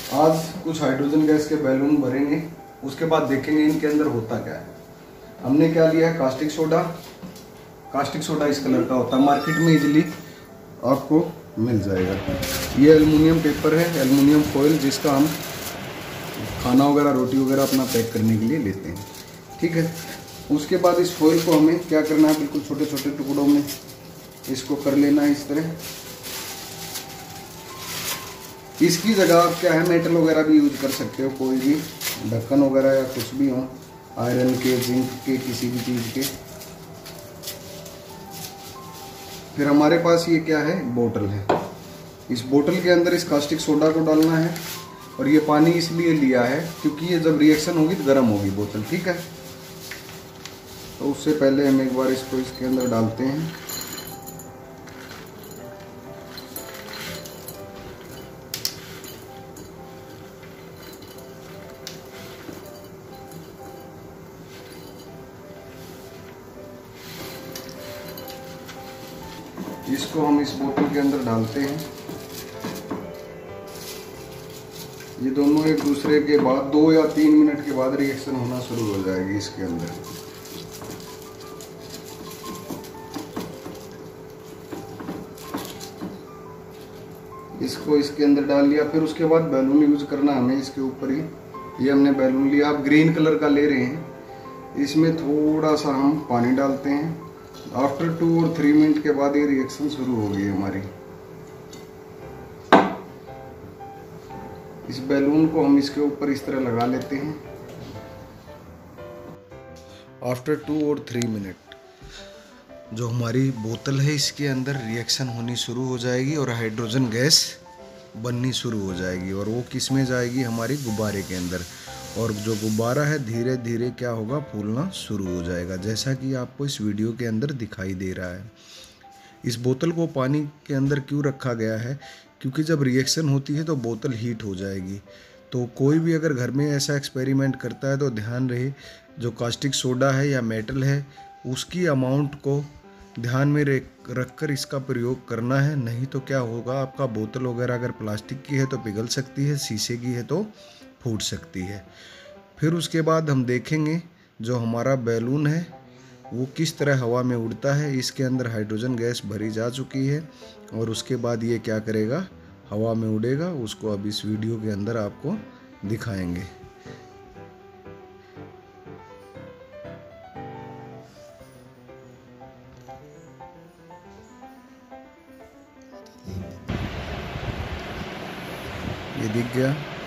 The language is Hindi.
आज कुछ हाइड्रोजन गैस के बैलून भरेंगे, उसके बाद देखेंगे इनके अंदर होता क्या है। हमने क्या लिया है, कास्टिक सोडा। कास्टिक सोडा इस कलर का होता है, मार्केट में इजीली आपको मिल जाएगा। ये एल्युमिनियम पेपर है, एल्युमिनियम फॉइल, जिसका हम खाना वगैरह रोटी वगैरह अपना पैक करने के लिए लेते हैं। ठीक है, उसके बाद इस फॉइल को हमें क्या करना है, बिल्कुल छोटे छोटे टुकड़ों में इसको कर लेना है इस तरह। इसकी जगह आप क्या है, मेटल वगैरह भी यूज कर सकते हो, कोई भी ढक्कन वगैरह या कुछ भी हो, आयरन के, जिंक के, किसी भी चीज़ के। फिर हमारे पास ये क्या है, बोतल है। इस बोतल के अंदर इस कास्टिक सोडा को डालना है, और ये पानी इसलिए लिया है क्योंकि ये जब रिएक्शन होगी तो गर्म होगी बोतल। ठीक है, तो उससे पहले हम एक बार इसको इसके अंदर डालते हैं। इसको हम इस बोतल के अंदर डालते हैं। ये दोनों एक दूसरे के बाद 2 या 3 मिनट के बाद रिएक्शन होना शुरू हो जाएगी इसके अंदर। इसको इसके अंदर डाल लिया। फिर उसके बाद बैलून यूज करना हमें इसके ऊपर ही। ये हमने बैलून लिया, आप ग्रीन कलर का ले रहे हैं। इसमें थोड़ा सा हम पानी डालते हैं। आफ्टर 2 और 3 मिनट के बाद ये रिएक्शन शुरू होगी हमारी। इस बैलून को हम इसके ऊपर इस तरह लगा लेते हैं। आफ्टर 2 और 3 मिनट जो हमारी बोतल है इसके अंदर रिएक्शन होनी शुरू हो जाएगी और हाइड्रोजन गैस बननी शुरू हो जाएगी। और वो किस में जाएगी, हमारी गुब्बारे के अंदर। और जो गुब्बारा है धीरे धीरे क्या होगा, फूलना शुरू हो जाएगा, जैसा कि आपको इस वीडियो के अंदर दिखाई दे रहा है। इस बोतल को पानी के अंदर क्यों रखा गया है, क्योंकि जब रिएक्शन होती है तो बोतल हीट हो जाएगी। तो कोई भी अगर घर में ऐसा एक्सपेरिमेंट करता है तो ध्यान रहे, जो कास्टिक सोडा है या मेटल है उसकी अमाउंट को ध्यान में रख कर इसका प्रयोग करना है। नहीं तो क्या होगा, आपका बोतल वगैरह अगर प्लास्टिक की है तो पिघल सकती है, शीशे की है तो फूट सकती है। फिर उसके बाद हम देखेंगे जो हमारा बैलून है वो किस तरह हवा में उड़ता है। इसके अंदर हाइड्रोजन गैस भरी जा चुकी है और उसके बाद ये क्या करेगा, हवा में उड़ेगा। उसको अब इस वीडियो के अंदर आपको दिखाएंगे। ये दिख गया।